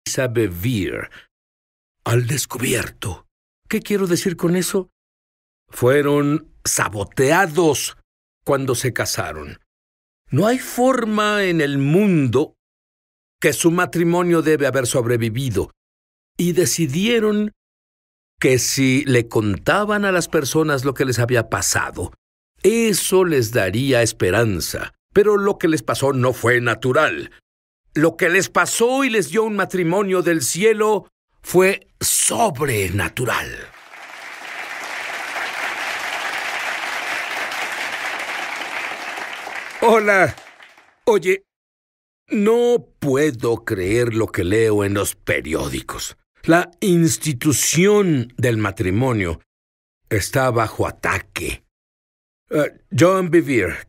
Lisa Bevere. Al descubierto. ¿Qué quiero decir con eso? Fueron saboteados cuando se casaron. No hay forma en el mundo que su matrimonio debe haber sobrevivido. Y decidieron que si le contaban a las personas lo que les había pasado, eso les daría esperanza. Pero lo que les pasó no fue natural. Lo que les pasó y les dio un matrimonio del cielo fue sobrenatural. Hola. Oye, no puedo creer lo que leo en los periódicos. La institución del matrimonio está bajo ataque. John Bevere,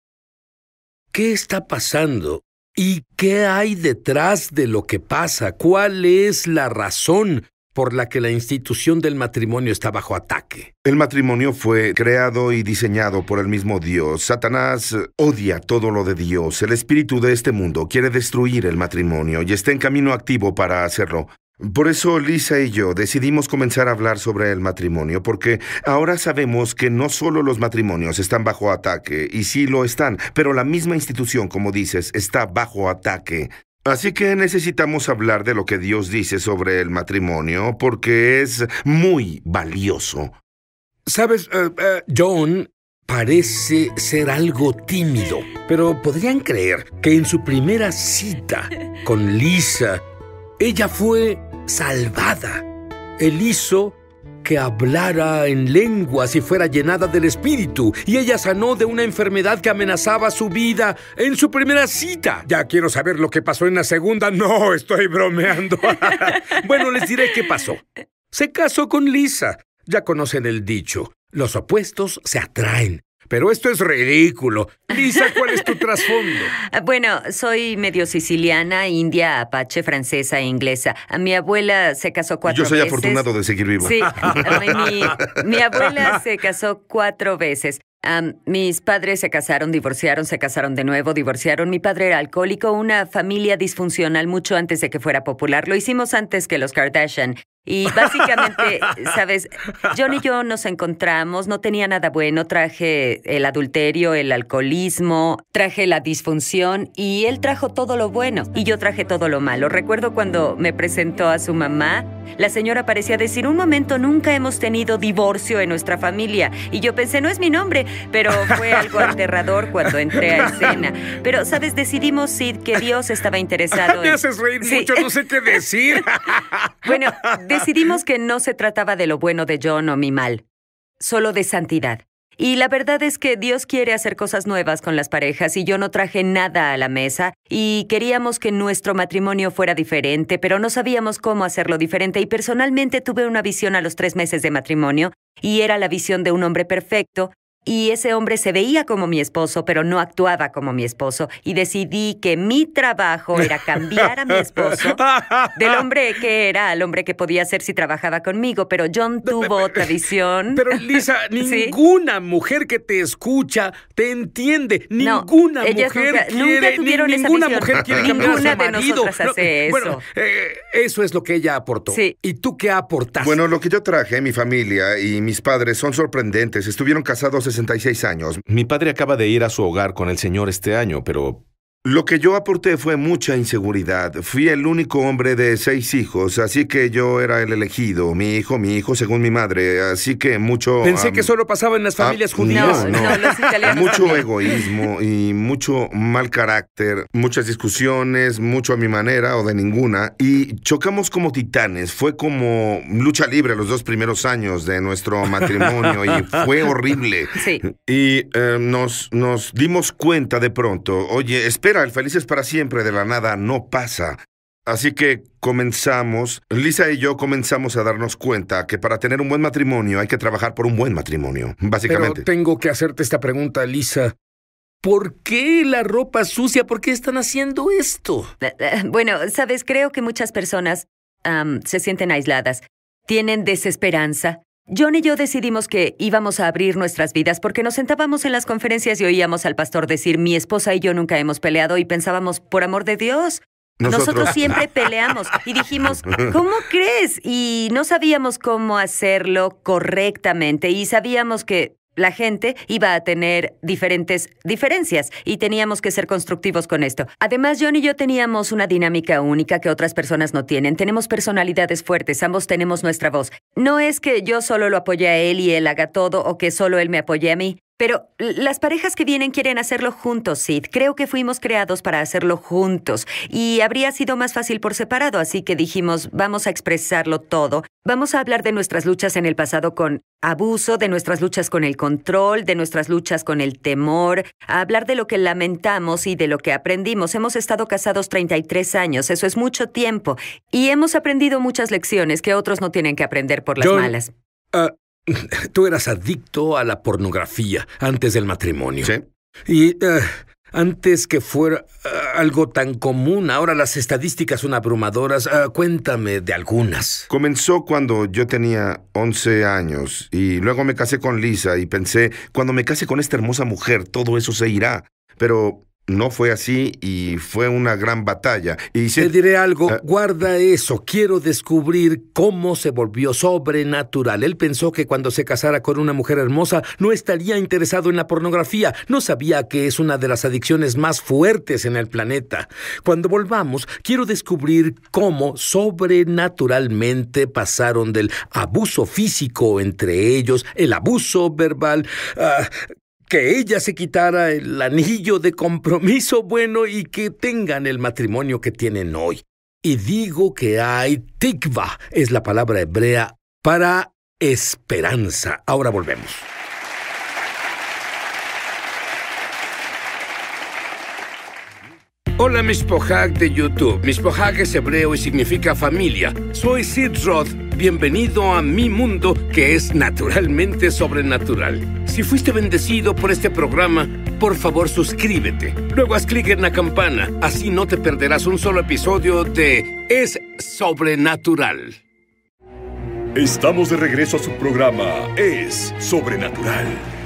¿qué está pasando? ¿Y qué hay detrás de lo que pasa? ¿Cuál es la razón por la que la institución del matrimonio está bajo ataque? El matrimonio fue creado y diseñado por el mismo Dios. Satanás odia todo lo de Dios. El espíritu de este mundo quiere destruir el matrimonio y está en camino activo para hacerlo. Por eso Lisa y yo decidimos comenzar a hablar sobre el matrimonio, porque ahora sabemos que no solo los matrimonios están bajo ataque, y sí lo están, pero la misma institución, como dices, está bajo ataque. Así que necesitamos hablar de lo que Dios dice sobre el matrimonio, porque es muy valioso. ¿Sabes, John parece ser algo tímido, pero podrían creer que en su primera cita con Lisa, ella fue salvada. Él hizo que hablara en lenguas y fuera llenada del Espíritu, y ella sanó de una enfermedad que amenazaba su vida en su primera cita. Ya quiero saber lo que pasó en la segunda. No, estoy bromeando. Bueno, les diré qué pasó. Se casó con Lisa. Ya conocen el dicho, los opuestos se atraen. Pero esto es ridículo. Lisa, ¿cuál es tu trasfondo? Bueno, soy medio siciliana, india, apache, francesa e inglesa. Mi abuela se casó 4 veces. Yo soy afortunado de seguir vivo. Sí, mi abuela se casó 4 veces. Mis padres se casaron, divorciaron, se casaron de nuevo, divorciaron. Mi padre era alcohólico, una familia disfuncional mucho antes de que fuera popular. Lo hicimos antes que los Kardashian. Y básicamente, ¿sabes? John y yo nos encontramos, no tenía nada bueno. Traje el adulterio, el alcoholismo, traje la disfunción y él trajo todo lo bueno y yo traje todo lo malo. Recuerdo cuando me presentó a su mamá, la señora parecía decir, un momento, nunca hemos tenido divorcio en nuestra familia. Y yo pensé, no es mi nombre, pero fue algo aterrador cuando entré a escena. Pero, ¿sabes? Decidimos, Sid, que Dios estaba interesado Me haces reír mucho, no sé qué decir. Bueno, decidimos que no se trataba de lo bueno de John o mi mal, solo de santidad. Y la verdad es que Dios quiere hacer cosas nuevas con las parejas y yo no traje nada a la mesa y queríamos que nuestro matrimonio fuera diferente, pero no sabíamos cómo hacerlo diferente y personalmente tuve una visión a los 3 meses de matrimonio y era la visión de un hombre perfecto. Y ese hombre se veía como mi esposo, pero no actuaba como mi esposo. Y decidí que mi trabajo era cambiar a mi esposo del hombre que era al hombre que podía ser si trabajaba conmigo. Pero John tuvo otra visión. Pero, Lisa, ninguna mujer que te escucha te entiende. Ninguna ellas mujer nunca tuvieron esa ninguna visión. mujer quiere cambiar a su Ninguna de marido. nosotras hace eso. Bueno, eso es lo que ella aportó. Sí. ¿Y tú qué aportaste? Bueno, lo que yo traje, mi familia y mis padres son sorprendentes. Estuvieron casados 66 años. Mi padre acaba de ir a su hogar con el Señor este año, pero... Lo que yo aporté fue mucha inseguridad. Fui el único hombre de 6 hijos, así que yo era el elegido. Mi hijo, según mi madre. Así que mucho... Pensé que solo pasaba en las familias judías. No, los italianos mucho también. egoísmo y mucho mal carácter, muchas discusiones, mucho a mi manera o de ninguna. Y chocamos como titanes. Fue como lucha libre los 2 primeros años de nuestro matrimonio y fue horrible. Sí. Y nos dimos cuenta de pronto, oye, espera, el felices para siempre de la nada no pasa. Así que comenzamos, Lisa y yo comenzamos a darnos cuenta que para tener un buen matrimonio hay que trabajar por un buen matrimonio, básicamente. Pero tengo que hacerte esta pregunta, Lisa. ¿Por qué la ropa sucia? ¿Por qué están haciendo esto? Bueno, sabes, creo que muchas personas se sienten aisladas, tienen desesperanza. John y yo decidimos que íbamos a abrir nuestras vidas porque nos sentábamos en las conferencias y oíamos al pastor decir, mi esposa y yo nunca hemos peleado y pensábamos, por amor de Dios, Nosotros siempre peleamos y dijimos, ¿cómo crees? Y no sabíamos cómo hacerlo correctamente y sabíamos que la gente iba a tener diferencias y teníamos que ser constructivos con esto. Además, John y yo teníamos una dinámica única que otras personas no tienen. Tenemos personalidades fuertes, ambos tenemos nuestra voz. No es que yo solo lo apoye a él y él haga todo o que solo él me apoye a mí. Pero las parejas que vienen quieren hacerlo juntos, Sid. Creo que fuimos creados para hacerlo juntos. Y habría sido más fácil por separado, así que dijimos, vamos a expresarlo todo. Vamos a hablar de nuestras luchas en el pasado con abuso, de nuestras luchas con el control, de nuestras luchas con el temor, a hablar de lo que lamentamos y de lo que aprendimos. Hemos estado casados 33 años, eso es mucho tiempo. Y hemos aprendido muchas lecciones que otros no tienen que aprender por las malas. Tú eras adicto a la pornografía antes del matrimonio. Sí. Y antes que fuera algo tan común, ahora las estadísticas son abrumadoras. Cuéntame de algunas. Comenzó cuando yo tenía 11 años y luego me casé con Lisa y pensé, cuando me case con esta hermosa mujer, todo eso se irá. Pero no fue así y fue una gran batalla. Te diré algo, guarda eso. Quiero descubrir cómo se volvió sobrenatural. Él pensó que cuando se casara con una mujer hermosa no estaría interesado en la pornografía. No sabía que es una de las adicciones más fuertes en el planeta. Cuando volvamos, quiero descubrir cómo sobrenaturalmente pasaron del abuso físico entre ellos, el abuso verbal, que ella se quitara el anillo de compromiso bueno y que tengan el matrimonio que tienen hoy. Y digo que hay tikva, es la palabra hebrea para esperanza. Ahora volvemos. Hola, Mishpohag de YouTube. Mishpohag es hebreo y significa familia. Soy Sid Roth. Bienvenido a mi mundo, que es naturalmente sobrenatural. Si fuiste bendecido por este programa, por favor suscríbete. Luego haz clic en la campana. Así no te perderás un solo episodio de Es Sobrenatural. Estamos de regreso a su programa Es Sobrenatural.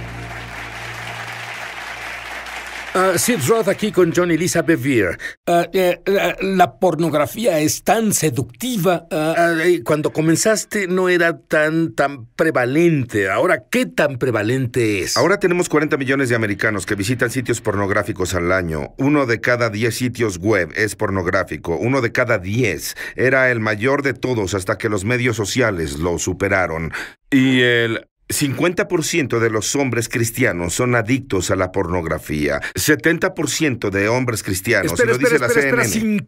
Sid Roth aquí con John y Lisa Bevere. La pornografía es tan seductiva. Cuando comenzaste no era tan prevalente. Ahora, ¿qué tan prevalente es? Ahora tenemos 40 millones de americanos que visitan sitios pornográficos al año. 1 de cada 10 sitios web es pornográfico. 1 de cada 10. Era el mayor de todos hasta que los medios sociales lo superaron. Y el 50% de los hombres cristianos son adictos a la pornografía. 70% de hombres cristianos, espera, lo dice la CNN.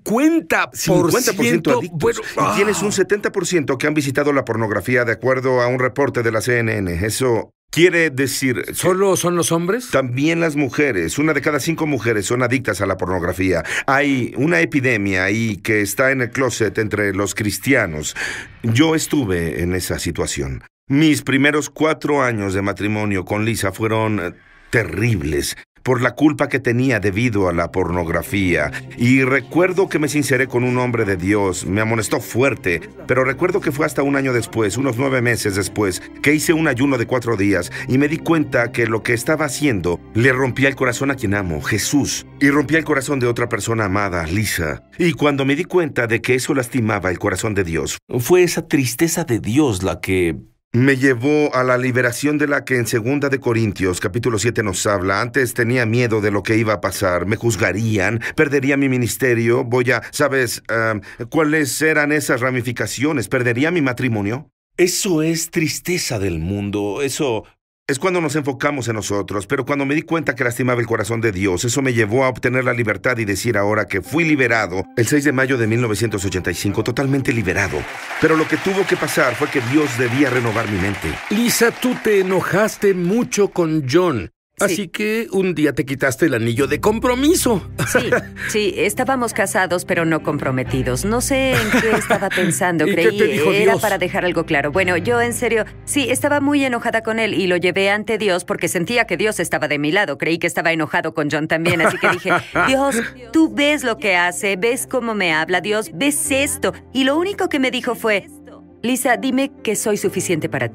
50% adictos. Bueno, y tienes un 70% que han visitado la pornografía de acuerdo a un reporte de la CNN. Eso quiere decir... ¿Solo son los hombres? También las mujeres. 1 de cada 5 mujeres son adictas a la pornografía. Hay una epidemia ahí que está en el closet entre los cristianos. Yo estuve en esa situación. Mis primeros 4 años de matrimonio con Lisa fueron terribles por la culpa que tenía debido a la pornografía. Y recuerdo que me sinceré con un hombre de Dios. Me amonestó fuerte, pero recuerdo que fue hasta un año después, unos 9 meses después, que hice un ayuno de 4 días y me di cuenta que lo que estaba haciendo le rompía el corazón a quien amo, Jesús, y rompía el corazón de otra persona amada, Lisa. Y cuando me di cuenta de que eso lastimaba el corazón de Dios, fue esa tristeza de Dios la que me llevó a la liberación de la que en 2 de Corintios, capítulo 7, nos habla. Antes tenía miedo de lo que iba a pasar. Me juzgarían, perdería mi ministerio, ¿sabes cuáles eran esas ramificaciones? ¿Perdería mi matrimonio? Eso es tristeza del mundo, eso... Es cuando nos enfocamos en nosotros, pero cuando me di cuenta que lastimaba el corazón de Dios, eso me llevó a obtener la libertad y decir ahora que fui liberado el 6 de mayo de 1985, totalmente liberado. Pero lo que tuvo que pasar fue que Dios debía renovar mi mente. Lisa, tú te enojaste mucho con John. Sí. Así que un día te quitaste el anillo de compromiso. Sí, estábamos casados pero no comprometidos. No sé en qué estaba pensando. ¿Y creí qué te dijo era Dios? para dejar algo claro. Bueno, yo en serio, sí, estaba muy enojada con él y lo llevé ante Dios porque sentía que Dios estaba de mi lado. Creí que estaba enojado con John también, así que dije, Dios, tú ves lo que hace, ves cómo me habla, Dios, ves esto. Y lo único que me dijo fue, Lisa, dime que soy suficiente para ti.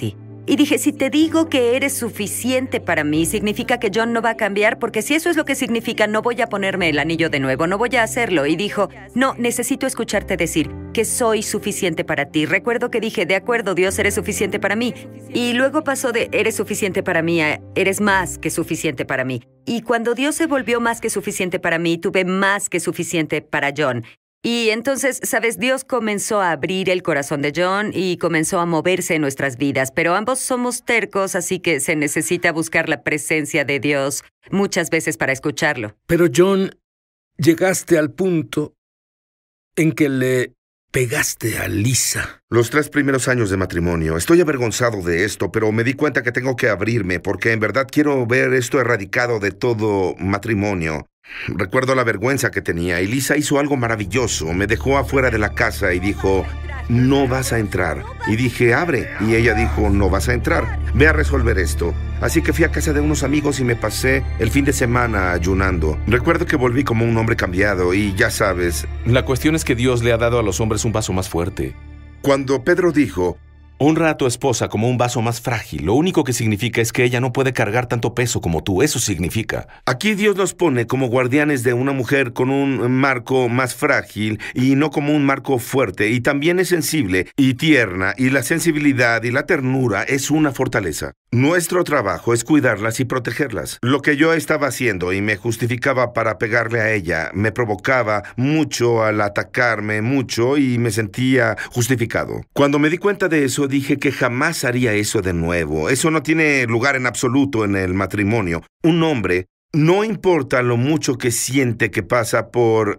Y dije, si te digo que eres suficiente para mí, significa que John no va a cambiar, porque si eso es lo que significa, no voy a ponerme el anillo de nuevo, no voy a hacerlo. Y dijo, no, necesito escucharte decir que soy suficiente para ti. Recuerdo que dije, de acuerdo, Dios, eres suficiente para mí. Y luego pasó de eres suficiente para mí a eres más que suficiente para mí. Y cuando Dios se volvió más que suficiente para mí, tuve más que suficiente para John. Y entonces, ¿sabes? Dios comenzó a abrir el corazón de John y comenzó a moverse en nuestras vidas, pero ambos somos tercos, así que se necesita buscar la presencia de Dios muchas veces para escucharlo. Pero John, llegaste al punto en que le pegaste a Lisa. Los 3 primeros años de matrimonio. Estoy avergonzado de esto, pero me di cuenta que tengo que abrirme porque en verdad quiero ver esto erradicado de todo matrimonio. Recuerdo la vergüenza que tenía y Lisa hizo algo maravilloso. Me dejó afuera de la casa y dijo, no vas a entrar. Y dije, abre. Y ella dijo, no vas a entrar. Ve a resolver esto. Así que fui a casa de unos amigos y me pasé el fin de semana ayunando. Recuerdo que volví como un hombre cambiado y ya sabes. La cuestión es que Dios le ha dado a los hombres un vaso más fuerte. Cuando Pedro dijo, honra a tu esposa como un vaso más frágil. Lo único que significa es que ella no puede cargar tanto peso como tú. Eso significa. aquí Dios nos pone como guardianes de una mujer con un marco más frágil y no como un marco fuerte. Y también es sensible y tierna, y la sensibilidad y la ternura es una fortaleza. Nuestro trabajo es cuidarlas y protegerlas. Lo que yo estaba haciendo y me justificaba para pegarle a ella me provocaba mucho al atacarme mucho y me sentía justificado. Cuando me di cuenta de eso, dije que jamás haría eso de nuevo. Eso no tiene lugar en absoluto en el matrimonio. Un hombre, no importa lo mucho que siente que pasa por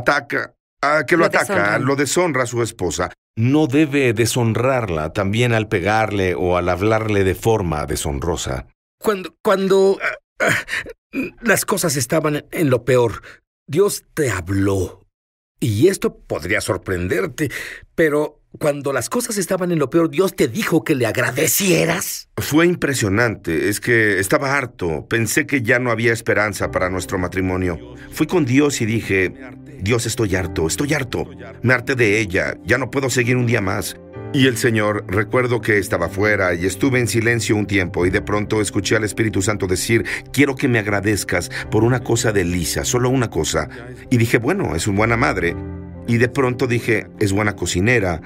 lo deshonra a su esposa. No debe deshonrarla también al pegarle o al hablarle de forma deshonrosa. Cuando las cosas estaban en lo peor, Dios te habló. Y esto podría sorprenderte, pero cuando las cosas estaban en lo peor, Dios te dijo que le agradecieras. Fue impresionante. Es que estaba harto. Pensé que ya no había esperanza para nuestro matrimonio. Fui con Dios y dije, Dios, estoy harto. Me harté de ella. Ya no puedo seguir un día más. Y el Señor, recuerdo que estaba afuera y estuve en silencio un tiempo y de pronto escuché al Espíritu Santo decir, quiero que me agradezcas por una cosa de Lisa, solo una cosa. Y dije, bueno, es una buena madre. Y de pronto dije, es buena cocinera.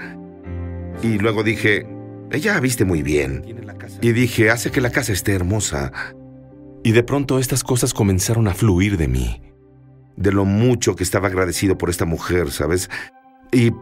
Y luego dije, ella viste muy bien. Y dije, hace que la casa esté hermosa. Y de pronto estas cosas comenzaron a fluir de mí. De lo mucho que estaba agradecido por esta mujer, ¿sabes? Y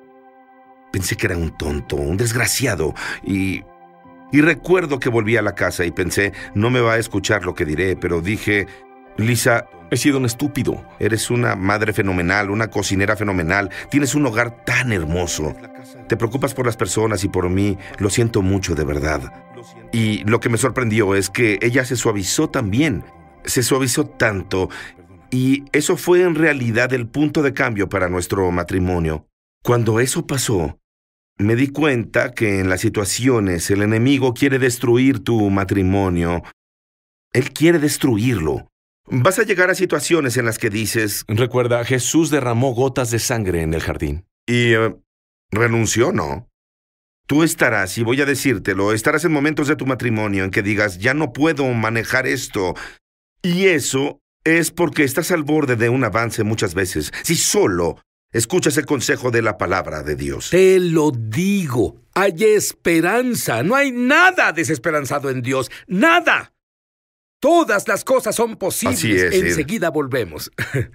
pensé que era un tonto, un desgraciado. Y recuerdo que volví a la casa y pensé, no me va a escuchar lo que diré, pero dije, Lisa, he sido un estúpido. Eres una madre fenomenal, una cocinera fenomenal. Tienes un hogar tan hermoso. Te preocupas por las personas y por mí. Lo siento mucho, de verdad. Y lo que me sorprendió es que ella se suavizó también. Se suavizó tanto. Y eso fue en realidad el punto de cambio para nuestro matrimonio. Cuando eso pasó, me di cuenta que en las situaciones el enemigo quiere destruir tu matrimonio. Él quiere destruirlo. Vas a llegar a situaciones en las que dices... Recuerda, Jesús derramó gotas de sangre en el jardín. Y renunció, ¿no? Tú estarás, y voy a decírtelo, estarás en momentos de tu matrimonio en que digas, ya no puedo manejar esto. Y eso es porque estás al borde de un avance muchas veces. Si solo escuchas el consejo de la palabra de Dios. Te lo digo, hay esperanza. No hay nada desesperanzado en Dios. ¡Nada! Todas las cosas son posibles. Así es, enseguida volvemos.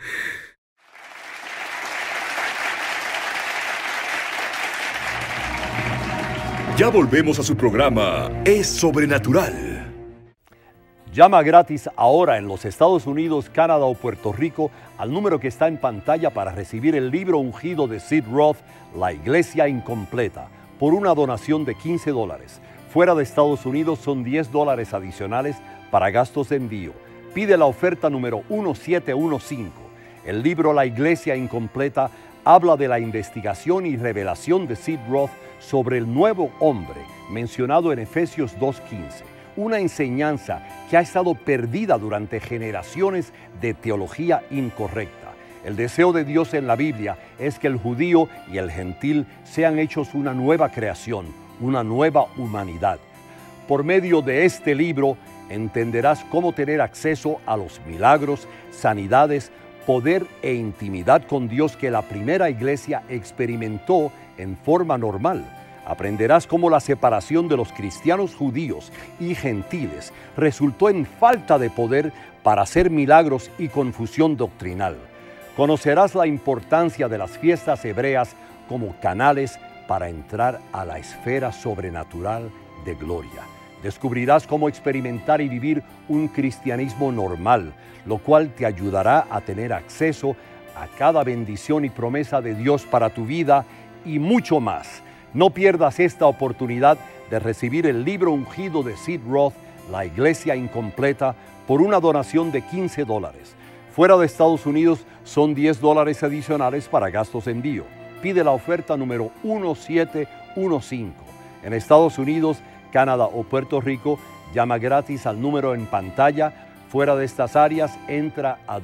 Ya volvemos a su programa Es Sobrenatural. Llama gratis ahora en los Estados Unidos, Canadá o Puerto Rico al número que está en pantalla para recibir el libro ungido de Sid Roth, La Iglesia Incompleta, por una donación de $15. Fuera de Estados Unidos son $10 adicionales para gastos de envío. Pide la oferta número 1715. El libro La Iglesia Incompleta habla de la investigación y revelación de Sid Roth sobre el nuevo hombre mencionado en Efesios 2:15. Una enseñanza que ha estado perdida durante generaciones de teología incorrecta. El deseo de Dios en la Biblia es que el judío y el gentil sean hechos una nueva creación, una nueva humanidad. Por medio de este libro entenderás cómo tener acceso a los milagros, sanidades, poder e intimidad con Dios que la primera iglesia experimentó en forma normal. Aprenderás cómo la separación de los cristianos judíos y gentiles resultó en falta de poder para hacer milagros y confusión doctrinal. Conocerás la importancia de las fiestas hebreas como canales para entrar a la esfera sobrenatural de gloria. Descubrirás cómo experimentar y vivir un cristianismo normal, lo cual te ayudará a tener acceso a cada bendición y promesa de Dios para tu vida y mucho más. No pierdas esta oportunidad de recibir el libro ungido de Sid Roth, La Iglesia Incompleta, por una donación de $15. Fuera de Estados Unidos son $10 adicionales para gastos de envío. Pide la oferta número 1715. En Estados Unidos, Canadá o Puerto Rico, llama gratis al número en pantalla. Fuera de estas áreas, entra a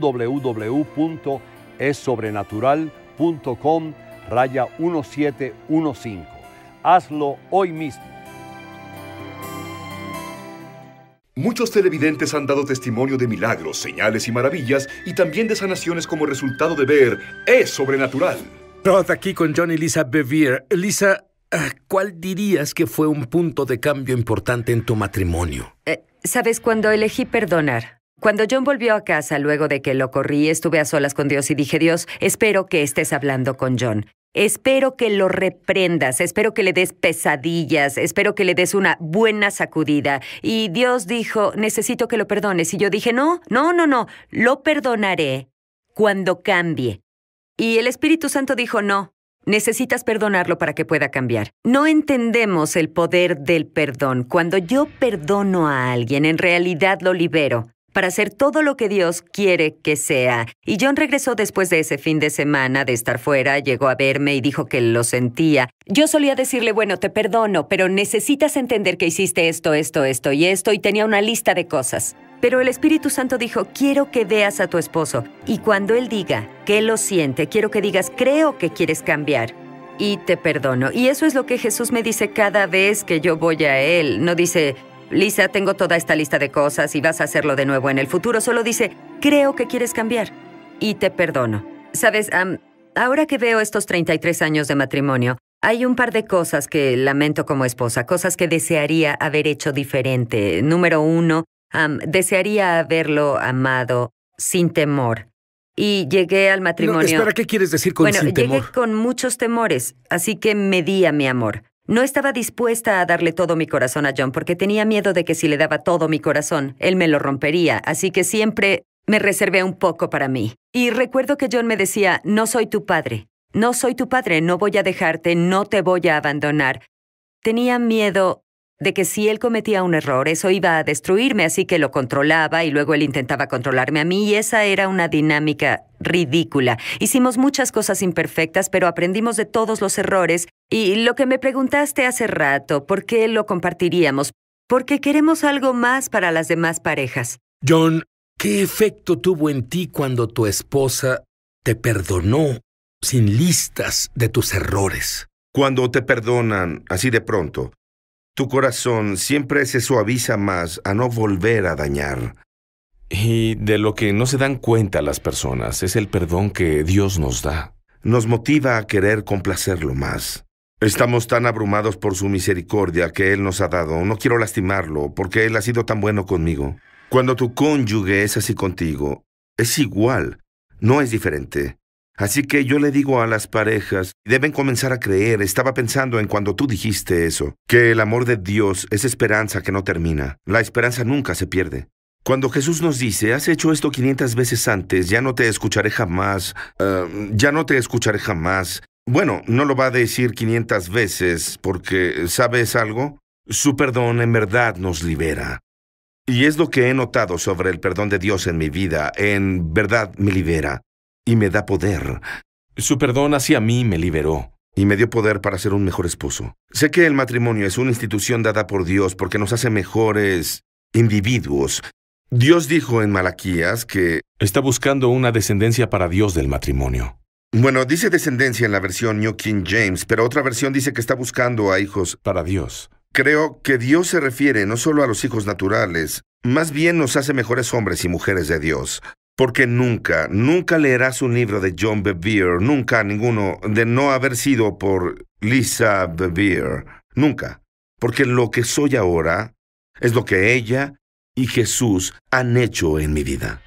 www.essobrenatural.com/1715. Hazlo hoy mismo. Muchos televidentes han dado testimonio de milagros, señales y maravillas, y también de sanaciones como resultado de ver Es Sobrenatural. Roth aquí con John y Lisa Bevere. Lisa, ¿cuál dirías que fue un punto de cambio importante en tu matrimonio? ¿Sabes? Cuando elegí perdonar. Cuando John volvió a casa luego de que lo corrí, estuve a solas con Dios y dije, Dios, espero que estés hablando con John. Espero que lo reprendas, espero que le des pesadillas, espero que le des una buena sacudida. Y Dios dijo, necesito que lo perdones. Y yo dije, no, lo perdonaré cuando cambie. Y el Espíritu Santo dijo, no, necesitas perdonarlo para que pueda cambiar. No entendemos el poder del perdón. Cuando yo perdono a alguien, en realidad lo libero para hacer todo lo que Dios quiere que sea. Y John regresó después de ese fin de semana de estar fuera, llegó a verme y dijo que lo sentía. Yo solía decirle, bueno, te perdono, pero necesitas entender que hiciste esto y esto, y tenía una lista de cosas. Pero el Espíritu Santo dijo, quiero que veas a tu esposo. Y cuando él diga que lo siente, quiero que digas, creo que quieres cambiar. Y te perdono. Y eso es lo que Jesús me dice cada vez que yo voy a él. No dice, Lisa, tengo toda esta lista de cosas y vas a hacerlo de nuevo en el futuro. Solo dice, creo que quieres cambiar. Y te perdono. Sabes, ahora que veo estos 33 años de matrimonio, hay un par de cosas que lamento como esposa, cosas que desearía haber hecho diferente. Número 1, desearía haberlo amado sin temor. Y llegué al matrimonio... No, espera, ¿qué quieres decir con sin temor? Llegué con muchos temores, así que medí a mi amor. No estaba dispuesta a darle todo mi corazón a John porque tenía miedo de que si le daba todo mi corazón, él me lo rompería, así que siempre me reservé un poco para mí. Y recuerdo que John me decía, no soy tu padre, no voy a dejarte, no te voy a abandonar. Tenía miedo de que si él cometía un error, eso iba a destruirme, así que lo controlaba y luego él intentaba controlarme a mí y esa era una dinámica ridícula. Hicimos muchas cosas imperfectas, pero aprendimos de todos los errores. Y lo que me preguntaste hace rato, ¿por qué lo compartiríamos? Porque queremos algo más para las demás parejas. John, ¿qué efecto tuvo en ti cuando tu esposa te perdonó sin listas de tus errores? Cuando te perdonan así de pronto, tu corazón siempre se suaviza más a no volver a dañar. Y de lo que no se dan cuenta las personas es el perdón que Dios nos da. Nos motiva a querer complacerlo más. Estamos tan abrumados por su misericordia que Él nos ha dado. No quiero lastimarlo porque Él ha sido tan bueno conmigo. Cuando tu cónyuge es así contigo, es igual, no es diferente. Así que yo le digo a las parejas, deben comenzar a creer, estaba pensando en cuando tú dijiste eso, que el amor de Dios es esperanza que no termina. La esperanza nunca se pierde. Cuando Jesús nos dice, has hecho esto 500 veces antes, ya no te escucharé jamás, Bueno, no lo va a decir 500 veces porque, ¿sabes algo? Su perdón en verdad nos libera. Y es lo que he notado sobre el perdón de Dios en mi vida, en verdad me libera. Y me da poder. Su perdón hacia mí me liberó. Y me dio poder para ser un mejor esposo. Sé que el matrimonio es una institución dada por Dios porque nos hace mejores individuos. Dios dijo en Malaquías que... Está buscando una descendencia para Dios del matrimonio. Bueno, dice descendencia en la versión New King James, pero otra versión dice que está buscando a hijos... Para Dios. Creo que Dios se refiere no solo a los hijos naturales, más bien nos hace mejores hombres y mujeres de Dios. Porque nunca leerás un libro de John Bevere, nunca ninguno, de no haber sido por Lisa Bevere. Nunca. Porque lo que soy ahora es lo que ella y Jesús han hecho en mi vida.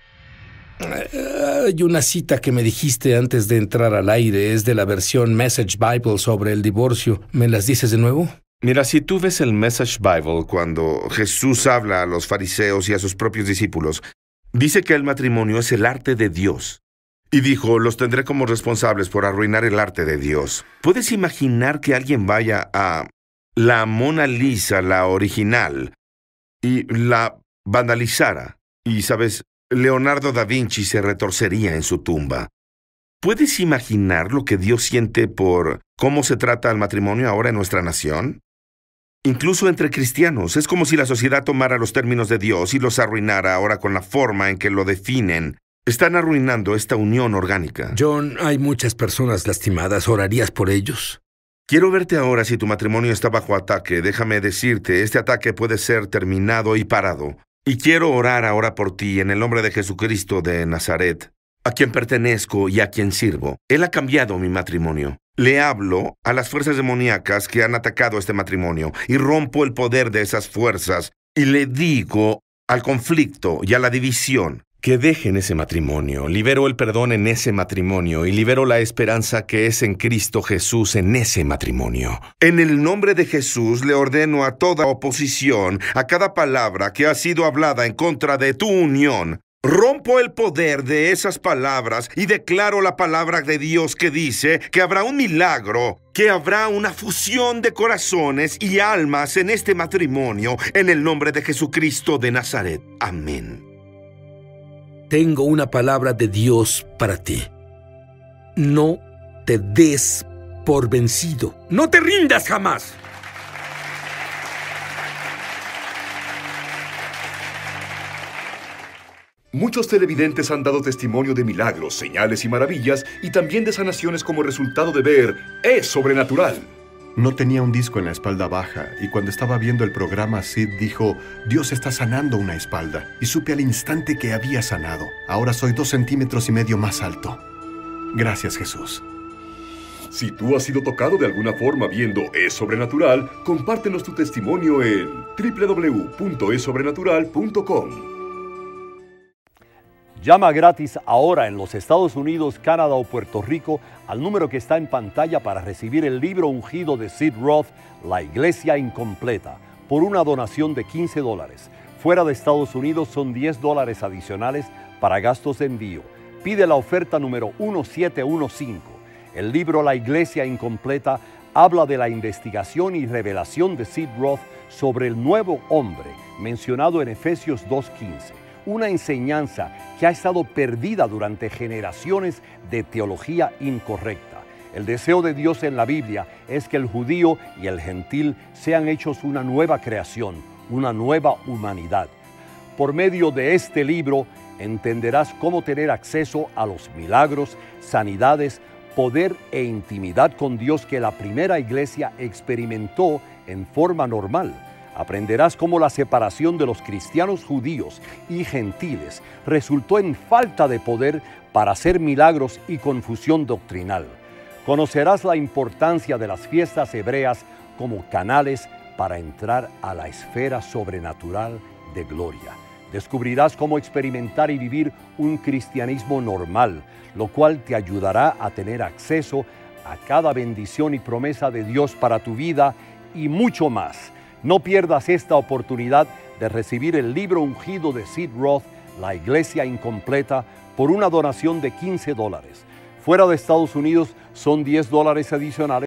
Hay una cita que me dijiste antes de entrar al aire. Es de la versión Message Bible sobre el divorcio. ¿Me las dices de nuevo? Mira, si tú ves el Message Bible, Cuando Jesús habla a los fariseos y a sus propios discípulos, dice que el matrimonio es el arte de Dios. Y dijo, los tendré como responsables por arruinar el arte de Dios. ¿Puedes imaginar que alguien vaya a la Mona Lisa, la original, y la vandalizara? Y, ¿sabes? Leonardo da Vinci se retorcería en su tumba. ¿Puedes imaginar lo que Dios siente por cómo se trata el matrimonio ahora en nuestra nación? Incluso entre cristianos, es como si la sociedad tomara los términos de Dios y los arruinara ahora con la forma en que lo definen. Están arruinando esta unión orgánica. John, hay muchas personas lastimadas. ¿Orarías por ellos? Quiero verte ahora si tu matrimonio está bajo ataque. Déjame decirte, este ataque puede ser terminado y parado. Y quiero orar ahora por ti en el nombre de Jesucristo de Nazaret, a quien pertenezco y a quien sirvo. Él ha cambiado mi matrimonio. Le hablo a las fuerzas demoníacas que han atacado este matrimonio y rompo el poder de esas fuerzas y le digo al conflicto y a la división que dejen ese matrimonio. Libero el perdón en ese matrimonio y libero la esperanza que es en Cristo Jesús en ese matrimonio. En el nombre de Jesús le ordeno a toda oposición, a cada palabra que ha sido hablada en contra de tu unión. Rompo el poder de esas palabras y declaro la palabra de Dios que dice que habrá un milagro, que habrá una fusión de corazones y almas en este matrimonio, en el nombre de Jesucristo de Nazaret. Amén. Tengo una palabra de Dios para ti. No te des por vencido. ¡No te rindas jamás! Muchos televidentes han dado testimonio de milagros, señales y maravillas, y también de sanaciones como resultado de ver Es Sobrenatural. No tenía un disco en la espalda baja, y cuando estaba viendo el programa, Sid dijo, Dios está sanando una espalda, y supe al instante que había sanado. Ahora soy 2,5 centímetros más alto. Gracias, Jesús. Si tú has sido tocado de alguna forma viendo Es Sobrenatural, compártenos tu testimonio en www.esobrenatural.com. Llama gratis ahora en los Estados Unidos, Canadá o Puerto Rico al número que está en pantalla para recibir el libro ungido de Sid Roth, La Iglesia Incompleta, por una donación de $15. Fuera de Estados Unidos son $10 adicionales para gastos de envío. Pide la oferta número 1715. El libro La Iglesia Incompleta habla de la investigación y revelación de Sid Roth sobre el nuevo hombre mencionado en Efesios 2:15. Una enseñanza que ha estado perdida durante generaciones de teología incorrecta. El deseo de Dios en la Biblia es que el judío y el gentil sean hechos una nueva creación, una nueva humanidad. Por medio de este libro entenderás cómo tener acceso a los milagros, sanidades, poder e intimidad con Dios que la primera iglesia experimentó en forma normal. Aprenderás cómo la separación de los cristianos judíos y gentiles resultó en falta de poder para hacer milagros y confusión doctrinal. Conocerás la importancia de las fiestas hebreas como canales para entrar a la esfera sobrenatural de gloria. Descubrirás cómo experimentar y vivir un cristianismo normal, lo cual te ayudará a tener acceso a cada bendición y promesa de Dios para tu vida y mucho más. No pierdas esta oportunidad de recibir el libro ungido de Sid Roth, La Iglesia Incompleta, por una donación de $15. Fuera de Estados Unidos son $10 adicionales.